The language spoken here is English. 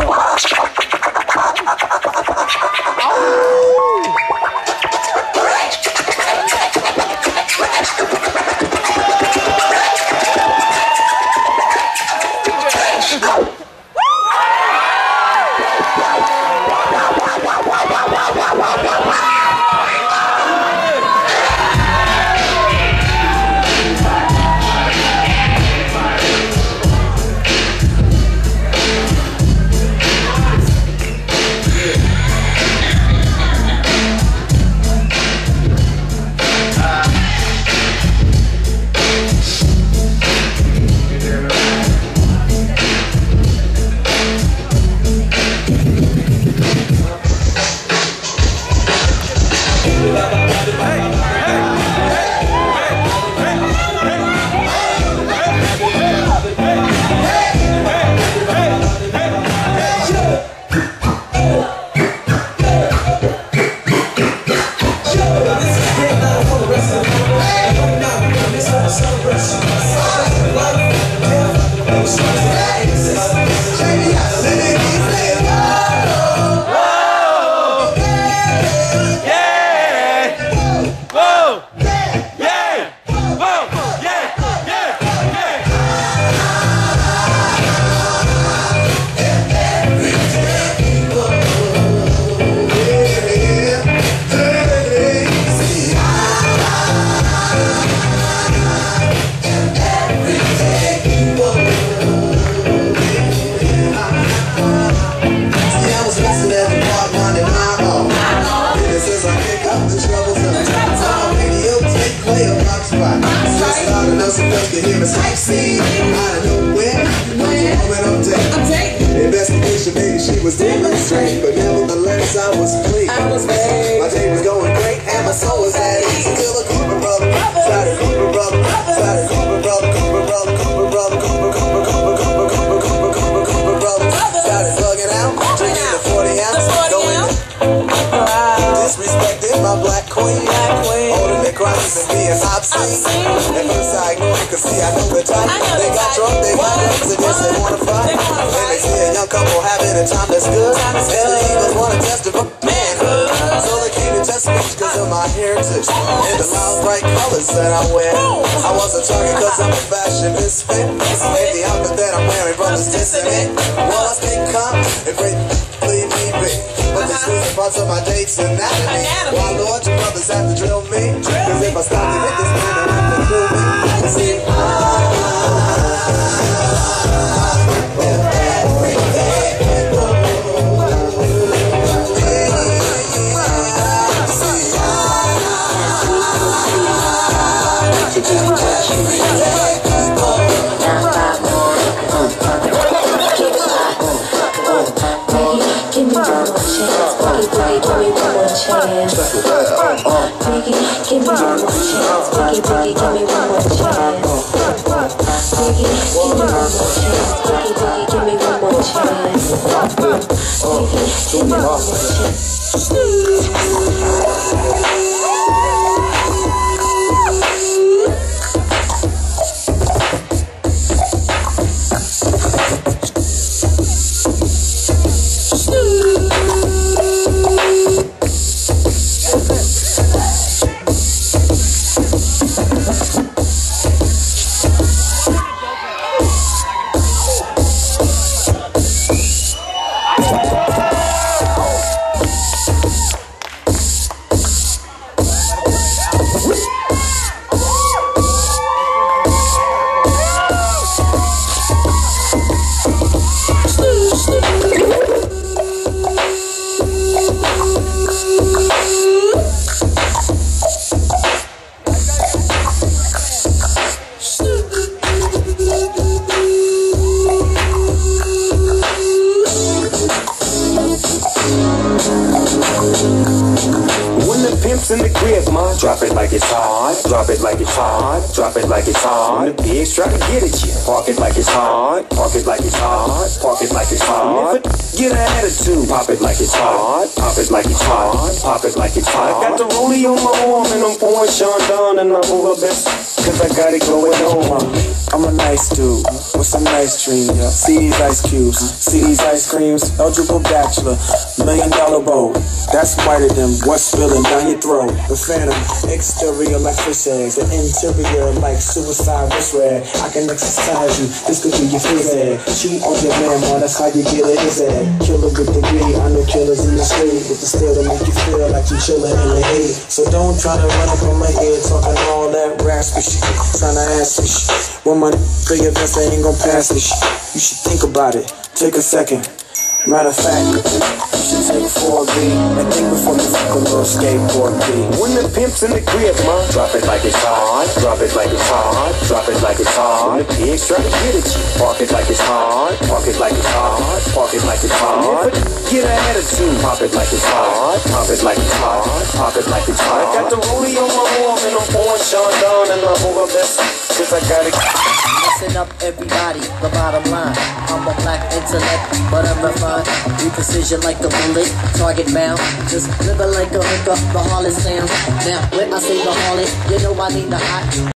In the crib, man, drop it like it's hot. Drop it like it's hot. Drop it like it's hot. When the pigs try to get at you, park it like it's hot. Park it like it's hot. Park it like it's hot. Get an attitude, pop it like it's hot. Pop it like it's hot. Pop it like it's hot. I got the rollie on my arm and I'm pouring Sean down and I'm over best, cause I got it going on. I'm a nice dude with some nice dreams. See these ice cubes, see these ice creams. Eligible bachelor, $1 million bowl. That's whiter than what's spilling down your throat. The phantom, exterior like fish eggs, the interior like suicide wrist rag. I can exercise you, this could be your phys ed. Cheat on your man, man, that's how you get it, his head. Killer with the weed, I know killers in the street with the steel to make you feel like you chillin' in the heat. So don't try to run up on my ear talking all that raspy shit, trying to ask me shit. When my big events, they ain't gon' pass this shit. You should think about it, take a second. Matter of fact, you should take 4B and think before you fuck a little skateboard B. When the pimp's in the crib, ma, drop it like it's hot. Drop it like it's hot. Drop it like it's hot. When the pigs try to get at you, park it like it's hot. Park it like it's hot. Park it like it's hot. Get an attitude, pop it like it's hot. Pop it like it's hot. Pop it like it's hot. I got the rollie on my arm and I'm pouring Sean down and I'm over best, cause I got it. Messing up everybody, the bottom line. I'm a black intellect, but I'm refined. With precision like a bullet, target bound. Just living like a hooker, the harlot sound. Now, when I say the harlot, you know I need the hot.